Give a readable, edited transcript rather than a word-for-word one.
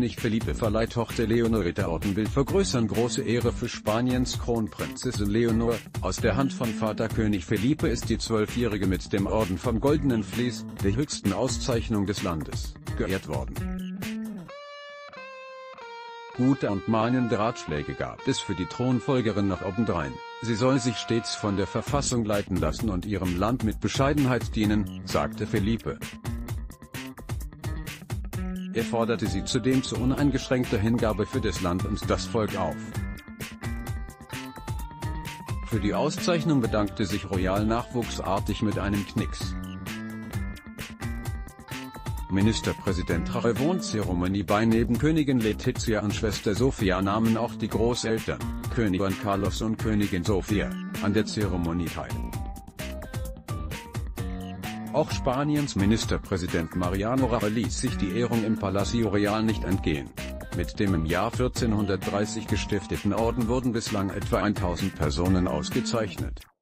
König Felipe verleiht Tochter Leonor der Orden will vergrößern. Große Ehre für Spaniens Kronprinzessin Leonor. Aus der Hand von Vater König Felipe ist die 12-Jährige mit dem Orden vom Goldenen Vlies, der höchsten Auszeichnung des Landes, geehrt worden. Gute und mahnende Ratschläge gab es für die Thronfolgerin noch obendrein. Sie soll sich stets von der Verfassung leiten lassen und ihrem Land mit Bescheidenheit dienen, sagte Felipe. Er forderte sie zudem zu uneingeschränkter Hingabe für das Land und das Volk auf. Für die Auszeichnung bedankte sich Royal-Nachwuchs artig mit einem Knicks. Ministerpräsident Revon-Zeremonie bei neben Königin Letizia und Schwester Sophia nahmen auch die Großeltern, König Juan Carlos und Königin Sofia, an der Zeremonie teil. Auch Spaniens Ministerpräsident Mariano Rajoy ließ sich die Ehrung im Palacio Real nicht entgehen. Mit dem im Jahr 1430 gestifteten Orden wurden bislang etwa 1000 Personen ausgezeichnet.